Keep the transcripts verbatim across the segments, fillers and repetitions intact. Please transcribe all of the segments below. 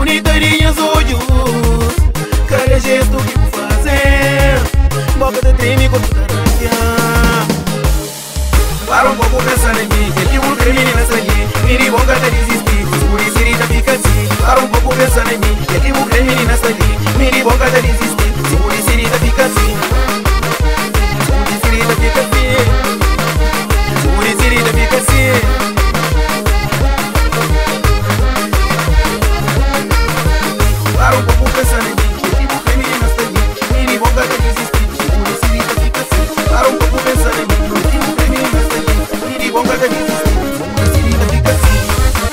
boniteirinhas olhos, cada gesto que vou fazer, boca de treme com toda raia. Para um pouco pensar em mim, que eu creme nessa linha, miri bonga de desistir, por isso irita fica assim. Para um pouco pensar em mim, que eu creme nessa linha, miri bonga de desistir, por isso irita fica assim. Por isso irita fica assim, por isso irita fica assim. Para um pouco pensar em mim, que eu creme nessa linha, miri bonga de desistir, por isso irita fica assim. Para um pouco pensar em mim, que eu creme nessa linha, miri bonga de desistir, por isso irita fica assim.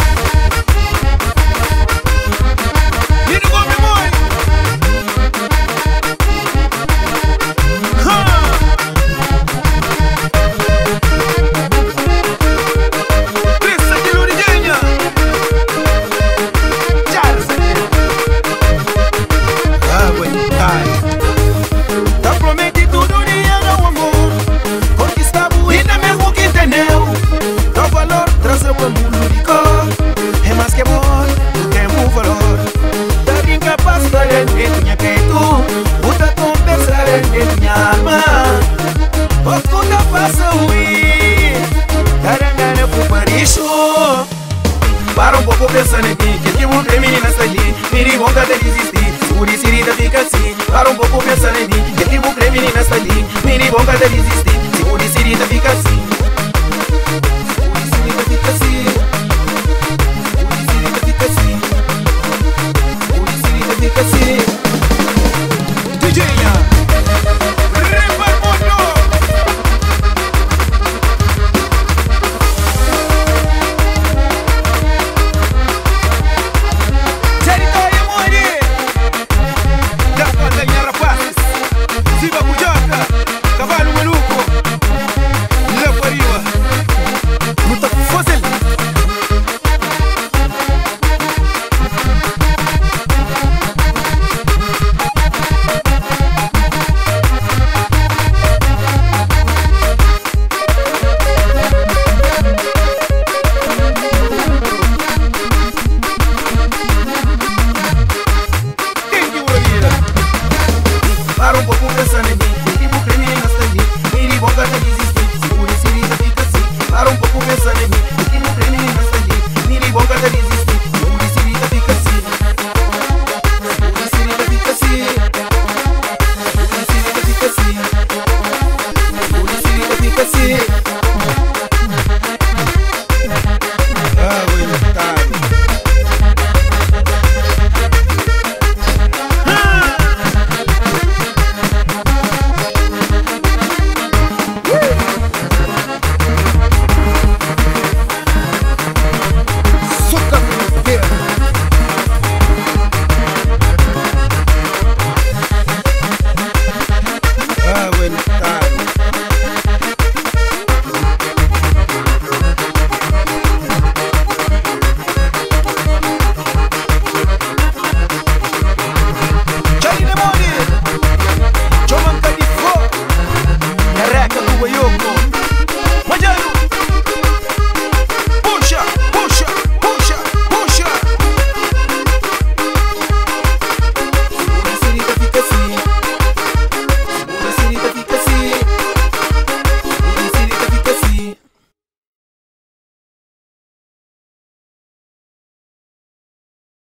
Para um pouco pensando em mim, que eu creme nessa linha, miri bonga de desistir, por isso irita fica assim. Para um pouco pensando em mim, que eu creme nessa linha, miri bonga de desistir, por isso irita fica assim.